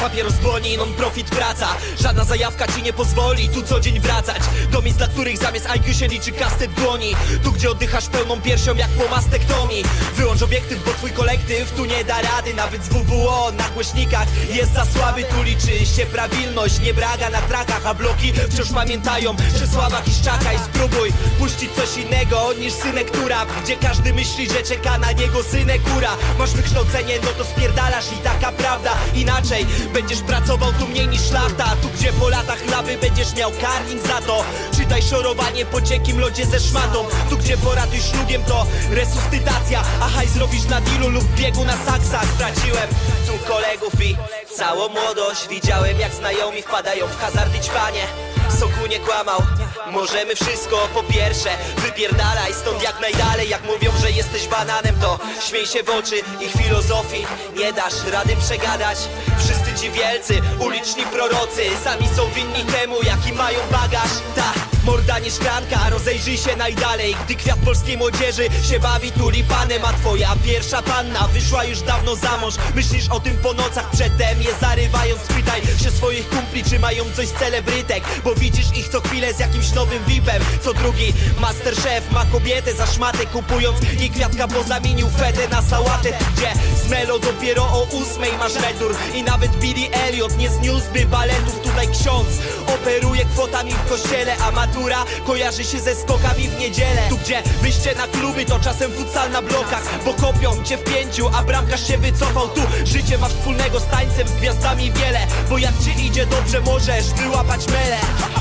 papieros błoni, non-profit praca. Żadna zajawka ci nie pozwoli tu co dzień wracać do miejsc, dla których zamiast IQ się liczy kastet dłoni. Tu gdzie oddychasz pełną piersią jak po mastektomii. Wyłącz obiektyw, bo twój kolektyw tu nie da rady. Nawet z WWO na głośnikach jest za słaby. Tu liczy się prawilność, nie braga na trakach. A bloki wciąż pamiętają, że sława Kiszczaka. I spróbuj puścić coś innego niż synektura, gdzie każdy myśli, że czeka na niego synekura. Masz wykształcenie, no to spierdalasz i taka prawda. Inaczej będziesz pracował tu mniej niż lata. Tu gdzie po latach lawy będziesz miał karting za to. Czytaj szorowanie po cienkim lodzie ze szmatą. Tu gdzie poratuj szlugiem to resuscytacja. A haj zrobisz na dealu lub biegu na saksach. Straciłem tu kolegów i całą młodość. Widziałem jak znajomi wpadają w hazard i ćpanie. Soku nie kłamał, możemy wszystko. Po pierwsze, wypierdalaj stąd jak najdalej. Jak mówią, że jesteś bananem, to śmiej się w oczy ich filozofii. Nie dasz rady przegadać. Wszyscy ci wielcy, uliczni prorocy sami są winni temu, jaki mają bagaż. Ta morda nie szklanka, rozejrzyj się najdalej. Gdy kwiat polskiej młodzieży się bawi tulipanem, a twoja pierwsza panna wyszła już dawno za mąż. Myślisz o tym po nocach, przedtem je zarywając. Spytaj się swoich kumpli, czy mają coś z celebrytek, bo widzisz ich co chwilę z jakimś nowym VIP-em. Co drugi Masterchef ma kobietę za szmatę, kupując jej kwiatka, bo zamienił fetę na sałatę. Gdzie z Melo dopiero o 8 masz retur i nawet Billy Elliot nie zniósłby baletów. Tutaj ksiądz operuje kwotami w kościele, a matura kojarzy się ze skokami w niedzielę. Tu gdzie wyjście na kluby to czasem futsal na blokach, bo kopią cię w pięciu, a bramkarz się wycofał. Tu życie masz wspólnego z tańcem, z gwiazdami wiele, bo jak ci idzie dobrze możesz wyłapać mele.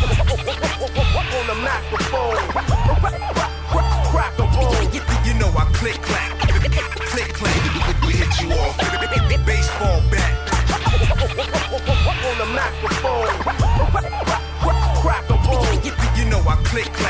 On the microphone, crack the bone. You know I click clack, we hit you off, baseball bat. On the microphone, crack the bone. You know I click clack.